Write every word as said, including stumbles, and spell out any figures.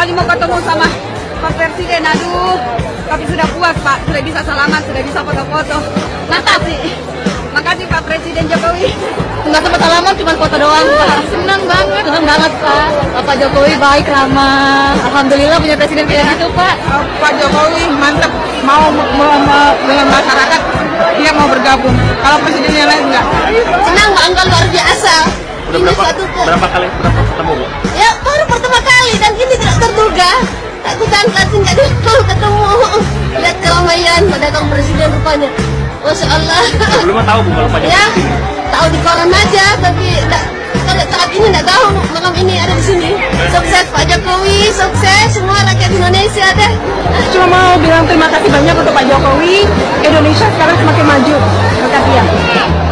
kali mau ketemu sama Pak Presiden, aduh. Tapi sudah puas Pak, sudah bisa salaman, sudah bisa foto-foto. Makasih. Makasih Pak Presiden Jokowi. Nggak sempat salaman, cuma foto doang Pak. Senang banget. Senang banget Pak. Bapak Jokowi baik, ramah. Alhamdulillah punya presiden kayak gitu Pak. Uh, Pak Jokowi mantep, mau, mau, mau dengan masyarakat, dia mau bergabung. Kalau presiden yang lain enggak. Senang, bangga luar biasa. Udah Ini berapa, suatu ke... berapa kali berapa ketemu Bu? Ya baru pertama kali dan ini tidak terduga. Aku kan kasih nggak dulu ketemu. Lihat keramaian pedagang presiden rupanya. Masya Allah. Sebelumnya tahu Bu kalau Pak Jokowi? Ya, tahu di koran aja, tapi enggak, kalau saat ini nggak tahu malam ini ada di sini. Sukses Pak Jokowi, sukses semua rakyat Indonesia deh. Cuma mau bilang terima kasih banyak untuk Pak Jokowi. Indonesia sekarang semakin maju. Terima kasih ya.